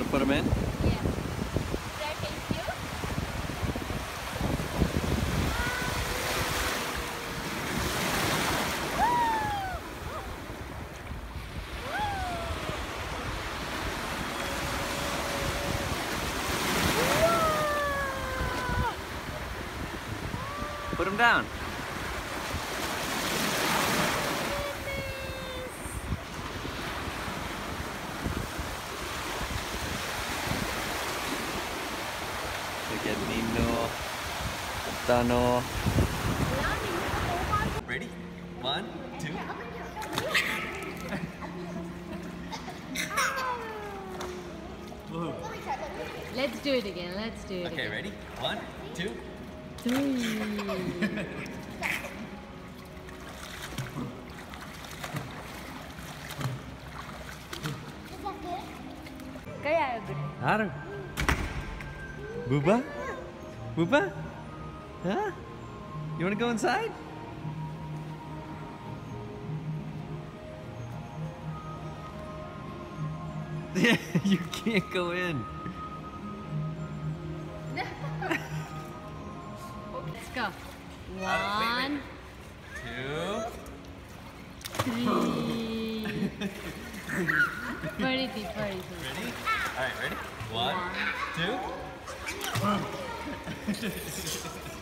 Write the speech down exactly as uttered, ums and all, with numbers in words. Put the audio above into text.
put them in? Yeah. That is you. Put them down. Look at Nino, Tano. Ready? One, two. Let's do it again. Let's do it Okay, again. ready? One, two. Three. Kaya Arav. Booba? Booba? Huh? You want to go inside? You can't go in. Let's go. One, Two. three. Very deep, very deep. Ready? All right, ready? One, two.